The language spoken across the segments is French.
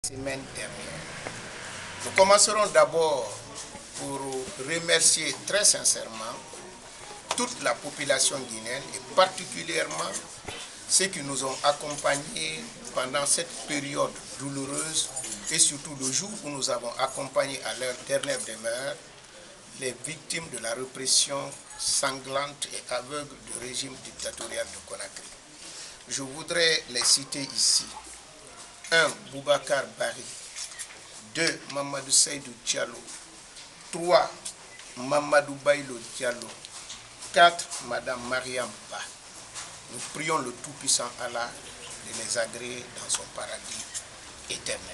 Semaine dernière. Nous commencerons d'abord pour remercier très sincèrement toute la population guinéenne et particulièrement ceux qui nous ont accompagnés pendant cette période douloureuse et surtout le jour où nous avons accompagné à leur dernière demeure les victimes de la répression sanglante et aveugle du régime dictatorial de Conakry. Je voudrais les citer ici. 1. Boubacar Bari. 2. Mamadou Seydou Diallo. 3. Mamadou Bailo Diallo. 4. Madame Mariam Ba. Nous prions le Tout-Puissant Allah de les agréer dans son paradis éternel.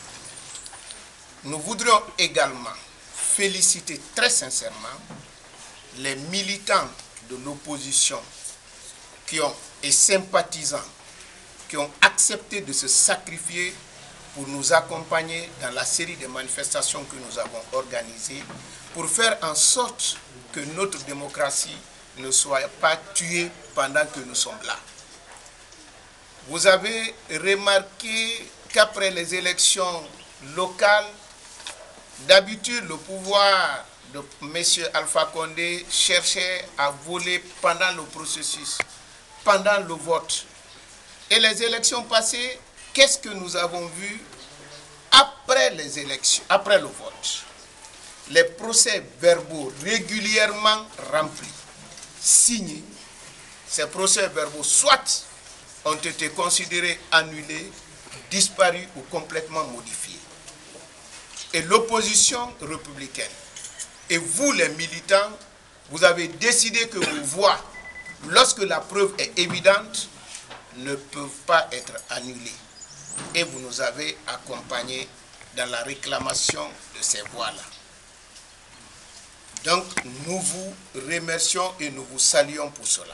Nous voudrions également féliciter très sincèrement les militants de l'opposition et sympathisants qui ont accepté de se sacrifier pour nous accompagner dans la série de manifestations que nous avons organisées pour faire en sorte que notre démocratie ne soit pas tuée pendant que nous sommes là. Vous avez remarqué qu'après les élections locales, d'habitude le pouvoir de M. Alpha Condé cherchait à voler pendant le processus, pendant le vote. Et les élections passées, qu'est-ce que nous avons vu après les élections, après le vote? Les procès-verbaux régulièrement remplis, signés. Ces procès-verbaux soit ont été considérés annulés, disparus ou complètement modifiés. Et l'opposition républicaine, et vous les militants, vous avez décidé que vos voix, lorsque la preuve est évidente, ne peuvent pas être annulés. Et vous nous avez accompagnés dans la réclamation de ces voix-là. Donc, nous vous remercions et nous vous saluons pour cela.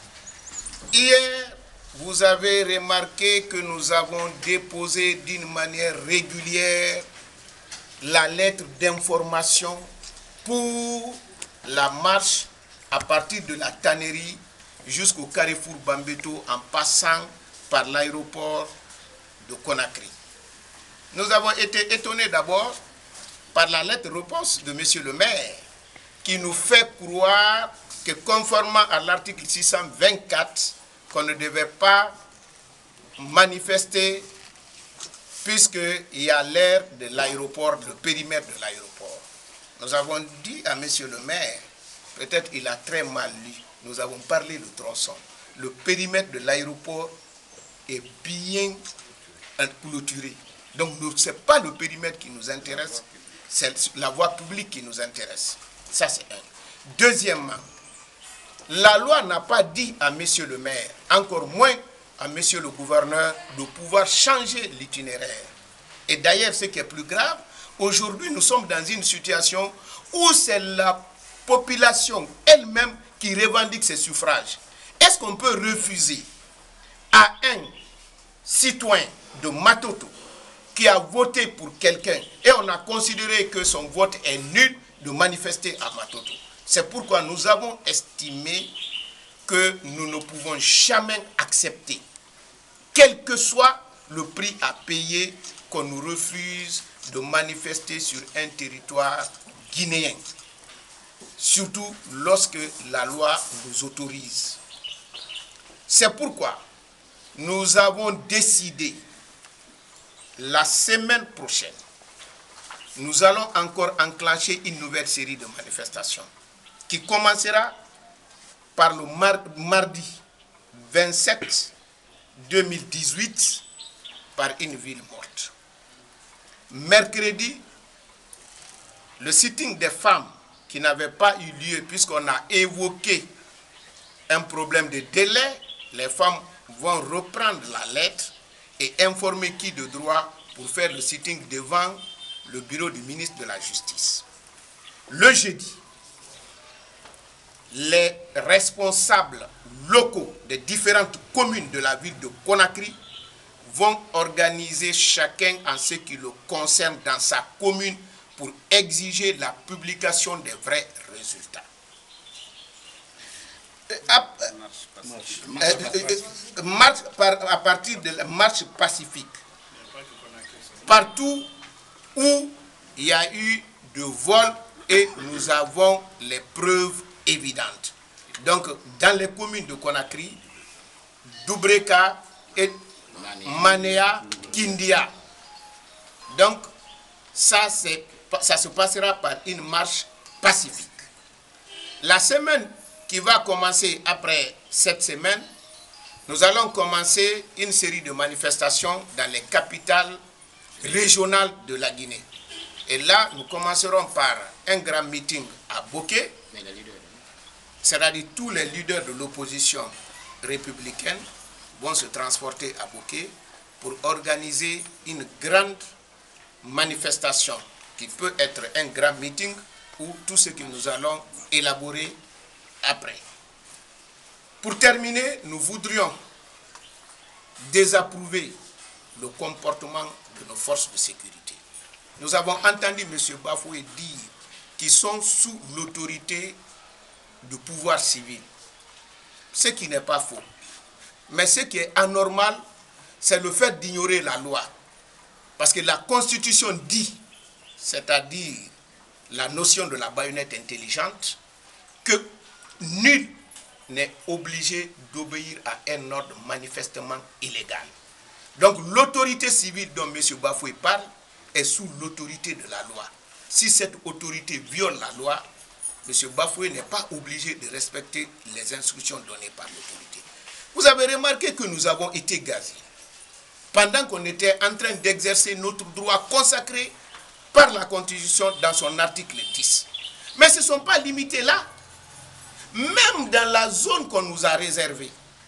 Hier, vous avez remarqué que nous avons déposé d'une manière régulière la lettre d'information pour la marche à partir de la tannerie jusqu'au carrefour Bambeto en passant par l'aéroport de Conakry. Nous avons été étonnés d'abord par la lettre-réponse de M. le maire qui nous fait croire que conformément à l'article 624, qu'on ne devait pas manifester puisqu'il y a l'aire de l'aéroport, le périmètre de l'aéroport. Nous avons dit à M. le maire, peut-être il a très mal lu, nous avons parlé de tronçon. Le périmètre de l'aéroport est bien clôturé. Donc, ce n'est pas le périmètre qui nous intéresse, c'est la voie publique qui nous intéresse. Ça, c'est un. Deuxièmement, la loi n'a pas dit à M. le maire, encore moins à M. le gouverneur, de pouvoir changer l'itinéraire. Et d'ailleurs, ce qui est plus grave, aujourd'hui, nous sommes dans une situation où c'est la population elle-même qui revendique ses suffrages. Est-ce qu'on peut refuser à un citoyen de Matoto qui a voté pour quelqu'un et on a considéré que son vote est nul de manifester à Matoto? C'est pourquoi nous avons estimé que nous ne pouvons jamais accepter, quel que soit le prix à payer, qu'on nous refuse de manifester sur un territoire guinéen, surtout lorsque la loi nous autorise. C'est pourquoi nous avons décidé, la semaine prochaine, nous allons encore enclencher une nouvelle série de manifestations qui commencera par le mardi 27 2018 par une ville morte. Mercredi, le sitting des femmes qui n'avait pas eu lieu puisqu'on a évoqué un problème de délai, les femmes vont reprendre la lettre et informer qui de droit pour faire le sitting devant le bureau du ministre de la Justice. Le jeudi, les responsables locaux des différentes communes de la ville de Conakry vont organiser chacun en ce qui le concerne dans sa commune pour exiger la publication des vrais résultats. À partir de la marche pacifique. partout où il y a eu de vol et nous avons les preuves évidentes. Donc, dans les communes de Conakry, Doubreka et Manea, Kindia. Donc, ça se passera par une marche pacifique. La semaine qui va commencer après cette semaine, nous allons commencer une série de manifestations dans les capitales régionales de la Guinée. Et là, nous commencerons par un grand meeting à Boké. C'est-à-dire tous les leaders de l'opposition républicaine vont se transporter à Boké pour organiser une grande manifestation qui peut être un grand meeting ou tout ce que nous allons élaborer après. Pour terminer, nous voudrions désapprouver le comportement de nos forces de sécurité. Nous avons entendu M. Bafoué dire qu'ils sont sous l'autorité du pouvoir civil, ce qui n'est pas faux. Mais ce qui est anormal, c'est le fait d'ignorer la loi. Parce que la Constitution dit, c'est-à-dire la notion de la baïonnette intelligente, que nul n'est obligé d'obéir à un ordre manifestement illégal. Donc l'autorité civile dont M. Bafoué parle est sous l'autorité de la loi. Si cette autorité viole la loi, M. Bafoué n'est pas obligé de respecter les instructions données par l'autorité. Vous avez remarqué que nous avons été gazés pendant qu'on était en train d'exercer notre droit consacré par la Constitution dans son article 10. Mais ce ne sont pas limités là. Même dans la zone qu'on nous a réservée,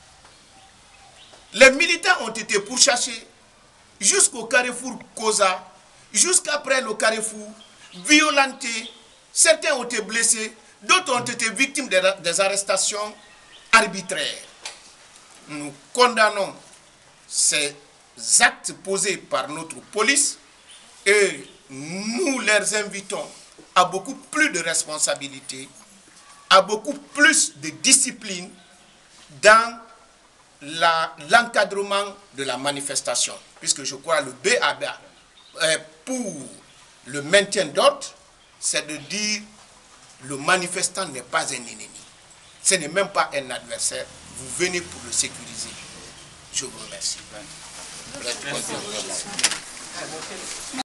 les militants ont été pourchassés jusqu'au carrefour Koza, jusqu'après le carrefour, violentés. Certains ont été blessés, d'autres ont été victimes des arrestations arbitraires. Nous condamnons ces actes posés par notre police et nous les invitons à beaucoup plus de responsabilité, à beaucoup plus de discipline dans l'encadrement de la manifestation. Puisque je crois le BABA pour le maintien d'ordre, c'est de dire le manifestant n'est pas un ennemi. Ce n'est même pas un adversaire. Vous venez pour le sécuriser. Je vous remercie.